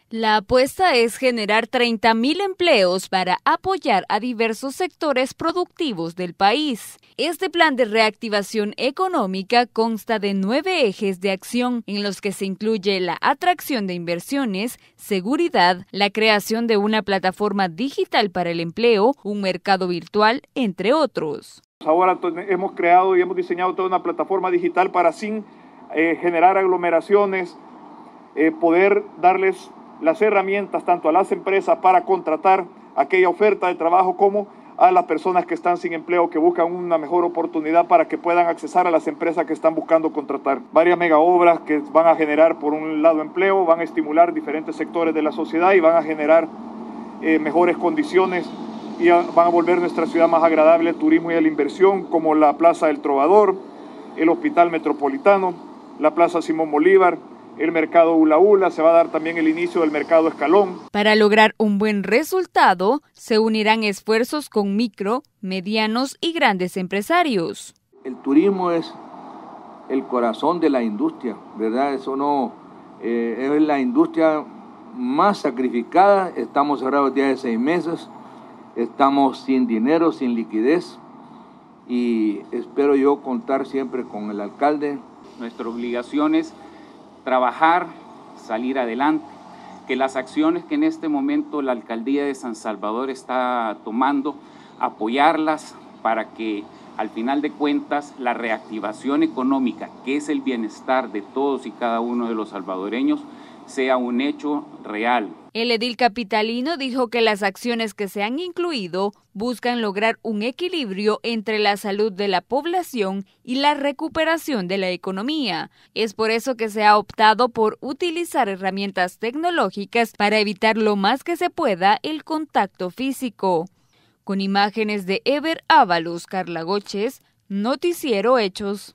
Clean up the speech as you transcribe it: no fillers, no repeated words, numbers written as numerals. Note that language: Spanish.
La apuesta es generar 30.000 empleos para apoyar a diversos sectores productivos del país. Este plan de reactivación económica consta de 9 ejes de acción, en los que se incluye la atracción de inversiones, seguridad, la creación de una plataforma digital para el empleo, un mercado virtual, entre otros. Ahora hemos creado y hemos diseñado toda una plataforma digital para sin generar aglomeraciones, poder darles las herramientas tanto a las empresas para contratar aquella oferta de trabajo como a las personas que están sin empleo, que buscan una mejor oportunidad para que puedan accesar a las empresas que están buscando contratar. Varias megaobras que van a generar por un lado empleo, van a estimular diferentes sectores de la sociedad y van a generar mejores condiciones y van a volver nuestra ciudad más agradable al turismo y a la inversión, como la Plaza del Trovador, el Hospital Metropolitano, la Plaza Simón Bolívar, el mercado Ula Ula, se va a dar también el inicio del mercado Escalón. Para lograr un buen resultado, se unirán esfuerzos con micro, medianos y grandes empresarios. El turismo es el corazón de la industria, ¿verdad? Eso no es la industria más sacrificada. Estamos cerrados ya de 6 meses, estamos sin dinero, sin liquidez y espero yo contar siempre con el alcalde. Nuestra obligación es trabajar, salir adelante, que las acciones que en este momento la Alcaldía de San Salvador está tomando, apoyarlas para que al final de cuentas la reactivación económica, que es el bienestar de todos y cada uno de los salvadoreños, sea un hecho real. El edil capitalino dijo que las acciones que se han incluido buscan lograr un equilibrio entre la salud de la población y la recuperación de la economía. Es por eso que se ha optado por utilizar herramientas tecnológicas para evitar lo más que se pueda el contacto físico. Con imágenes de Ever Ábalos, Carla Goches, Noticiero Hechos.